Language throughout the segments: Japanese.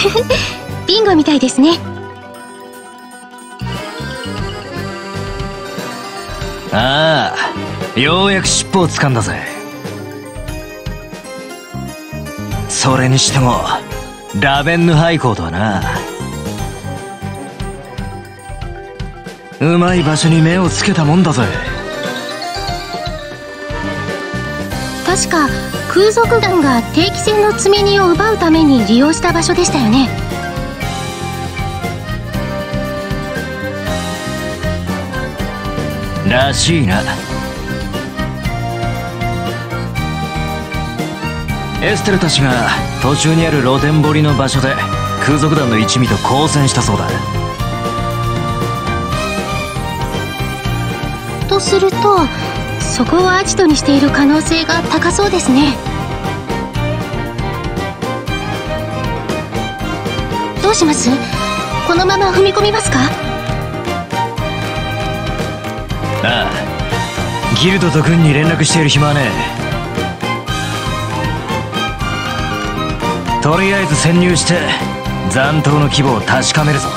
ビンゴみたいですね。 ああ、ようやく尻尾をつかんだぜ。それにしてもラベンヌ廃校とはな、うまい場所に目をつけたもんだぜ。 確か空賊団が定期船の積み荷を奪うために利用した場所でしたよね。 らしいな。エステルたちが途中にある露天掘りの場所で空賊団の一味と交戦したそうだ。 とするとそこをアジトにしている可能性が高そうですね。どうします？このまま踏み込みますか？ ああ、ギルドと軍に連絡している暇はねえ。とりあえず潜入して残党の規模を確かめるぞ。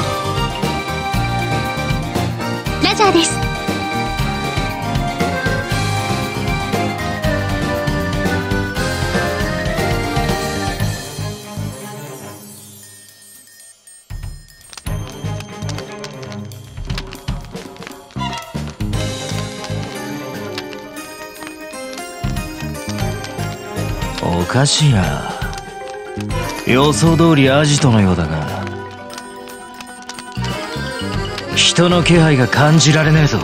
ラジャーです。 おかしいな。予想通りアジトのようだが、人の気配が感じられねえぞ。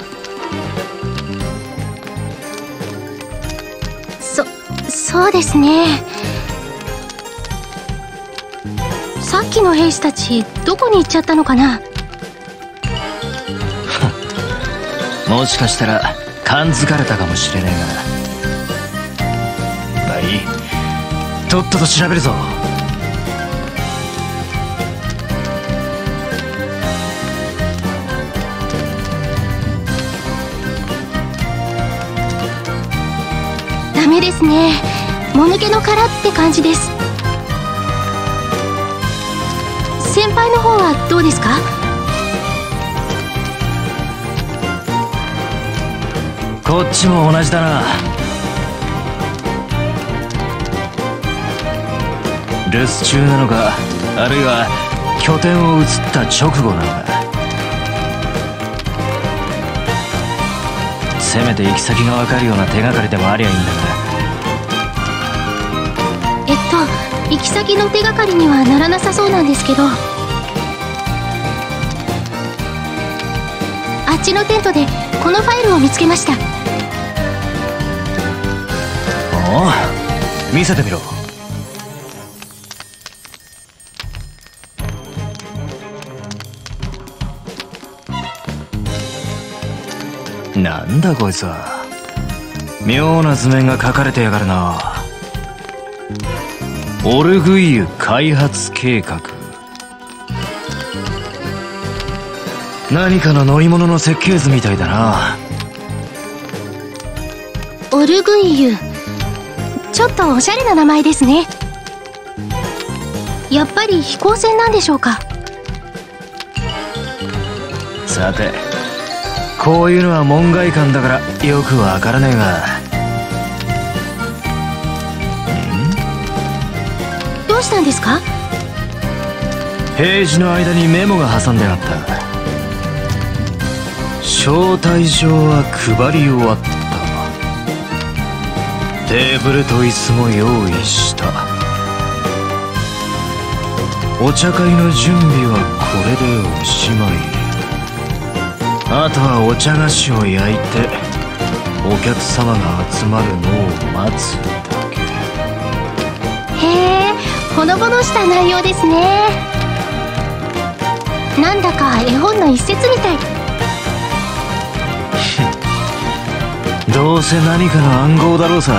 そうですね。さっきの兵士たちどこに行っちゃったのかな。 もしかしたら感づかれたかもしれねえが。まあいい、とっとと調べるぞ。 ダメですね。もぬけの殻って感じです。先輩の方はどうですか？ こっちも同じだな。留守中なのか、あるいは拠点を移った直後なのか。せめて行き先が分かるような手がかりでもありゃいいんだが。 行き先の手がかりにはならなさそうなんですけど。あっちのテントでこのファイルを見つけました。 おお、見せてみろ。なんだこいつは。妙な図面が書かれてやがるな。オルグイユ開発計画。何かの乗り物の設計図みたいだな。 オルグイユ、ちょっとおしゃれな名前ですね。やっぱり飛行船なんでしょうか。 さて、こういうのは門外漢だからよくわからねえが。 どうしたんですか？ ページの間にメモが挟んであった。招待状は配り終わった。テーブルと椅子も用意した。お茶会の準備はこれでおしまい。あとはお茶菓子を焼いてお客様が集まるのを待つだけ。 へえ、ほのぼのした内容ですね。なんだか絵本の一節みたい。 どうせ何かの暗号だろうさ。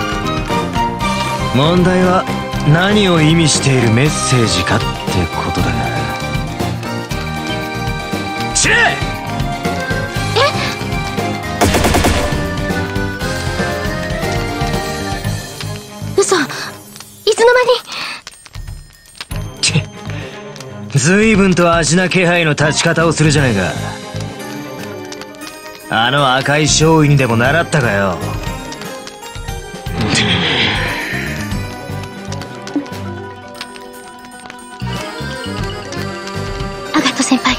問題は何を意味しているメッセージかってことだが。散れ！ 嘘、いつの間に。 随分と味な気配の立ち方をするじゃないか。あの赤い少尉にでも習ったかよ。 アガト先輩。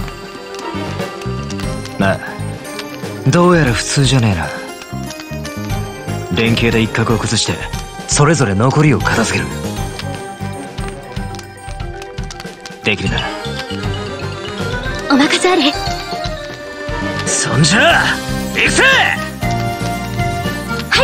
あ、どうやら普通じゃねえな。連携で一角を崩してそれぞれ残りを片付ける。できるならお任せあれ。 そんじゃ行くぜ。 はい。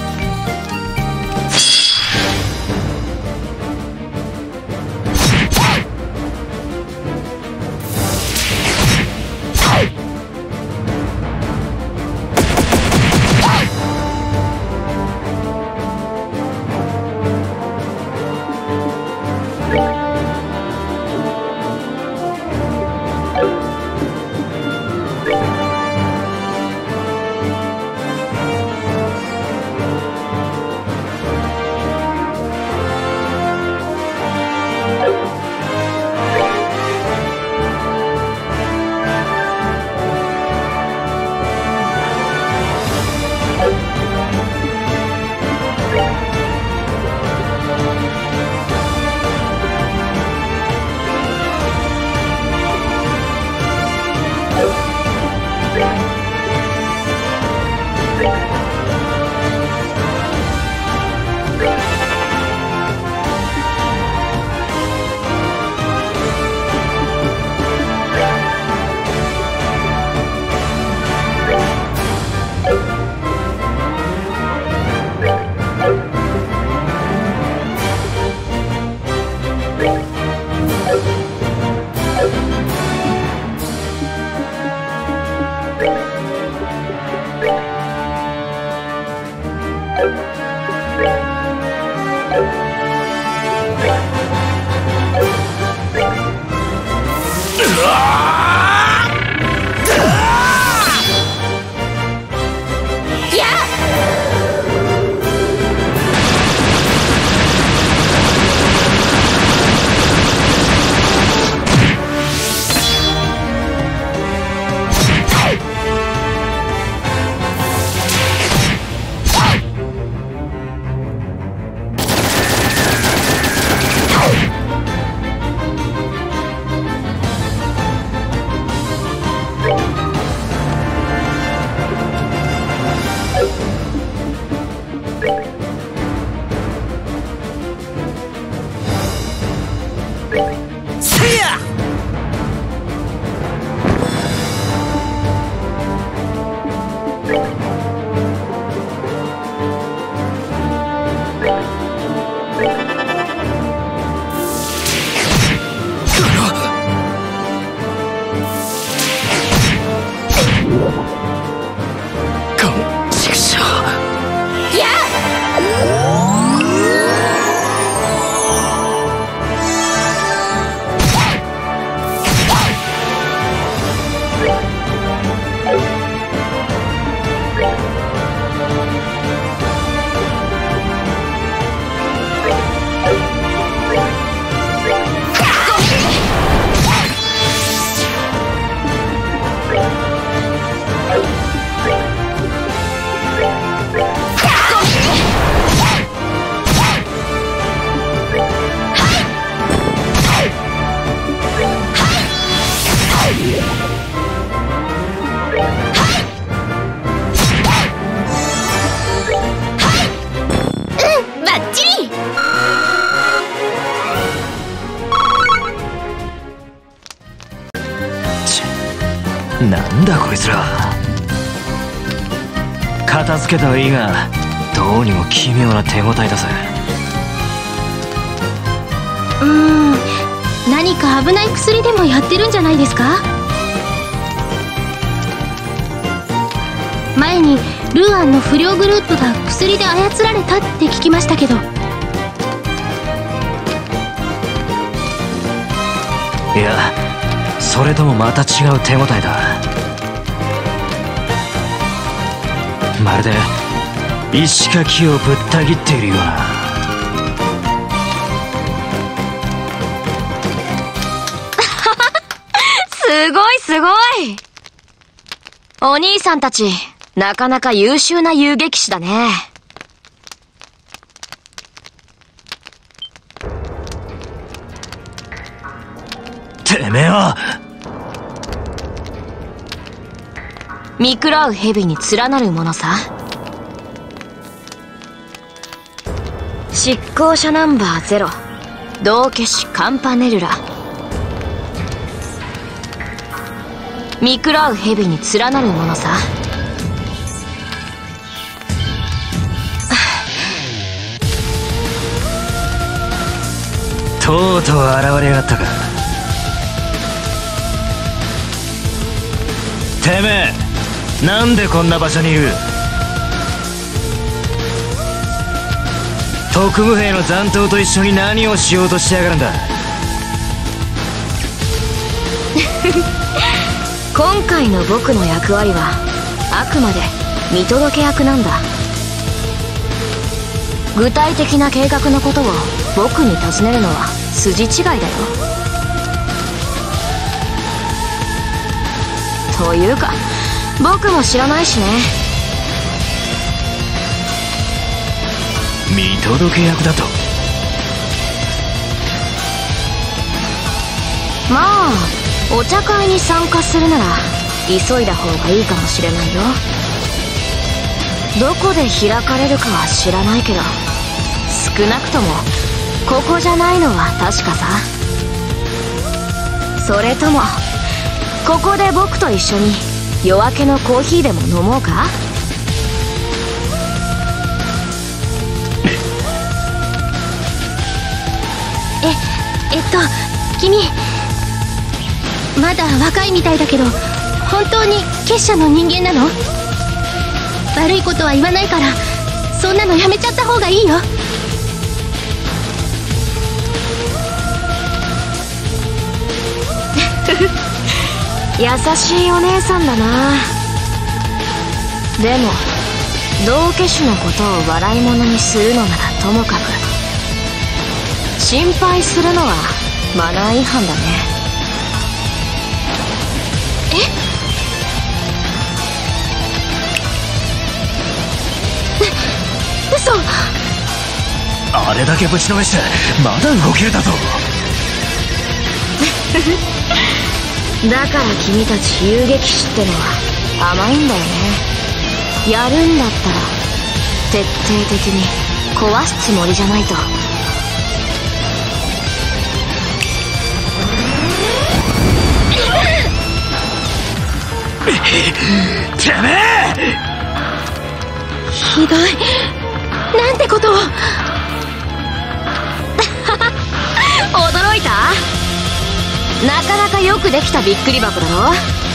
なんだこいつら。片付けたはいいがどうにも奇妙な手応えだぜ。 何か危ない薬でもやってるんじゃないですか。前にルーアンの不良グループが薬で操られたって聞きましたけど。 いや、それともまた違う手応えだ。まるで石か木をぶった切っているような。 すごい。お兄さんたち、なかなか優秀な遊撃士だね。 てめえは。 見食らう蛇に連なるものさ。執行者ナンバー0、道化師カンパネルラ。見食らう蛇に連なるものさ。 とうとう現れやがったか。てめえ、なんでこんな場所にいる？特務兵の残党と一緒に何をしようとしてやがるんだ。 今回の僕の役割はあくまで見届け役なんだ。具体的な計画のことを僕に尋ねるのは筋違いだよ。というか僕も知らないしね。 見届け役だと？ まあお茶会に参加するなら急いだ方がいいかもしれないよ。どこで開かれるかは知らないけど、少なくともここじゃないのは確かさ。それともここで僕と一緒に夜明けのコーヒーでも飲もうか？ 君まだ若いみたいだけど、本当に結社の人間なの？悪いことは言わないから、そんなのやめちゃった方がいいよ。 優しいお姉さんだな。でも道化師のことを笑い物にするのならともかく、心配するのはマナー違反だね。 嘘。 あれだけぶちのめしてまだ動けるだと？ だから君たち遊撃士ってのは甘いんだよね。やるんだったら徹底的に壊すつもりじゃないと。 てめえ！ ひどい。なんてことを。 驚いた？なかなかよくできたびっくり箱だろ。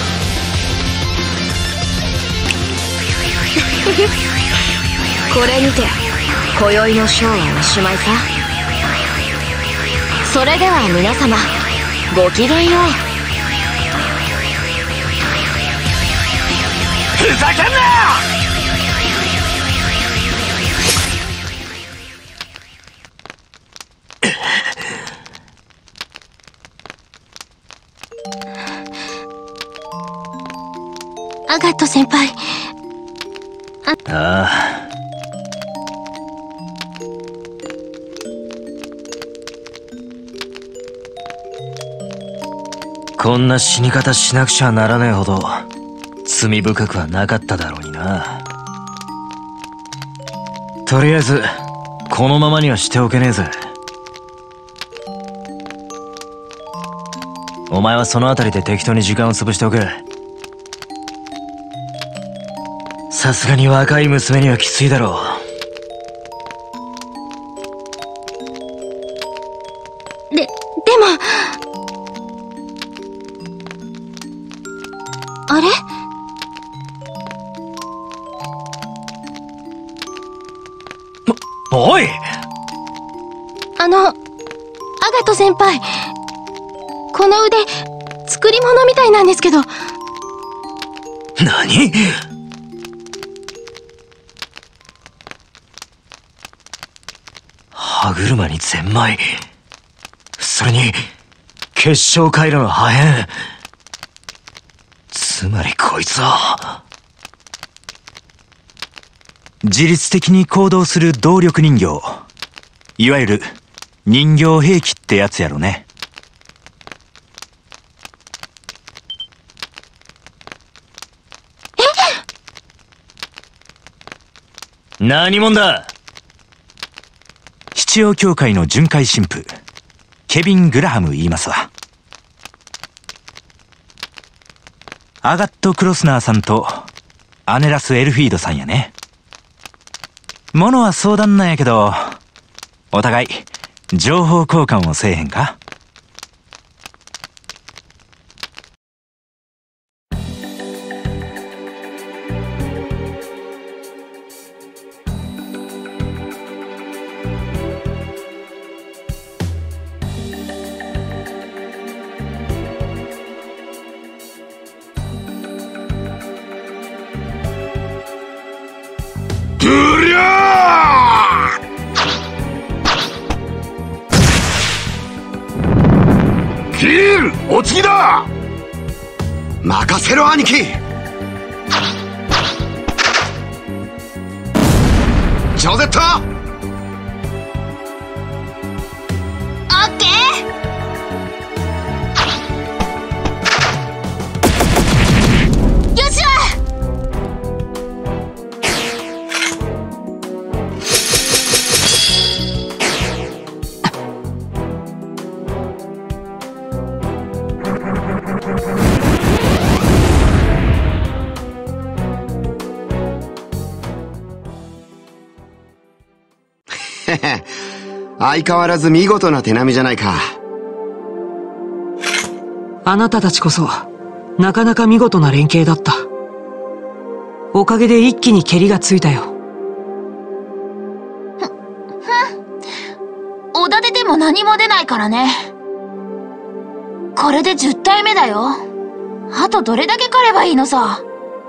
これにて今宵のショーはおしまいさ。それでは皆様ごきげんよう。 ふざけんな！ アガット先輩。 ああ。こんな死に方しなくちゃならねえほど罪深くはなかっただろうにな。とりあえずこのままにはしておけねえぜ。お前はそのあたりで適当に時間を潰しておけ。さすがに若い娘にはきついだろう。でもあれ？ おい！ アガト先輩、この腕作り物みたいなんですけど。 何？歯車にゼンマイ、それに結晶回路の破片。 つまりこいつは自律的に行動する動力人形、いわゆる人形兵器ってやつやろね。 何者だ？ 七葉教会の巡回神父ケビン・グラハム言いますわ。アガット・クロスナーさんとアネラス・エルフィードさんやね。ものは相談なんやけど、お互い情報交換をせえへんか？ キル、お次だ。任せろ兄貴。ジョゼット。 オッケー。よっしゃ。 相変わらず見事な手並みじゃないか。 あなたたちこそなかなか見事な連携だった。おかげで一気に蹴りがついたよ。 おだてても何も出ないからね。これで10体目だよ。あとどれだけ狩ればいいのさ。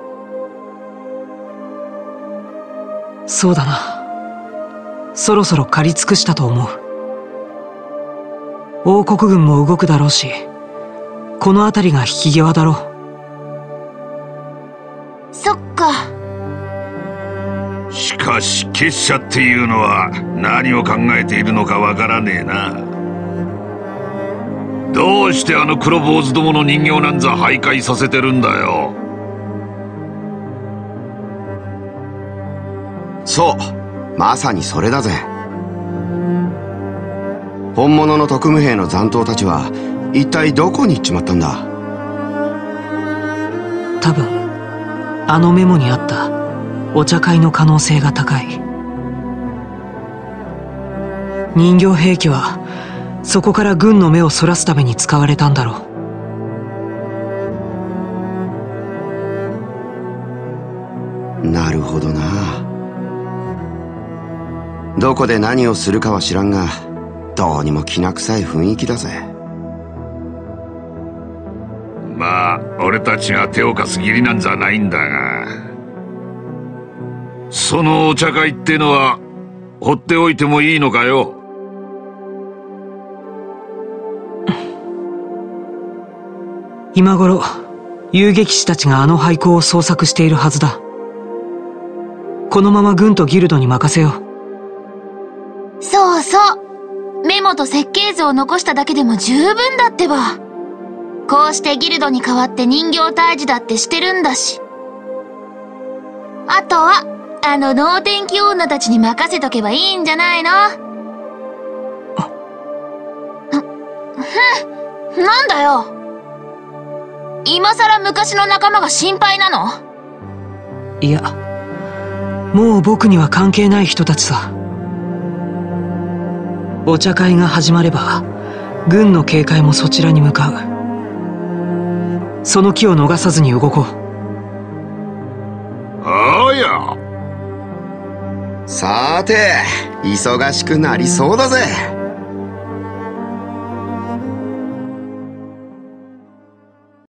そうだな。そろそろ狩り尽くしたと思う。王国軍も動くだろうし、この辺りが引き際だろう。そっか。 しかし結社っていうのは何を考えているのかわからねえな。どうしてあの黒坊主どもの人形なんざ徘徊させてるんだよ。 そう、まさにそれだぜ。本物の特務兵の残党たちは一体どこに行っちまったんだ？ 多分あのメモにあったお茶会の可能性が高い。人形兵器はそこから軍の目をそらすために使われたんだろう。なるほどな。どこで何をするかは知らんが、どうにもきな臭い雰囲気だぜ。 まあ俺たちが手を貸す義理なんざないんだが、そのお茶会ってのは放っておいてもいいのかよ。 今頃遊撃士たちがあの廃校を捜索しているはずだ。このまま軍とギルドに任せよう。 そうそう。メモと設計図を残しただけでも十分だってば。こうしてギルドに代わって人形退治だってしてるんだし。あとはあの能天気女たちに任せとけばいいんじゃないの？なんだよ。今さら昔の仲間が心配なの？ いや、もう僕には関係ない人たちさ。お茶会が始まれば軍の警戒もそちらに向かう。その機を逃さずに動こう。 あや。 さて、忙しくなりそうだぜ。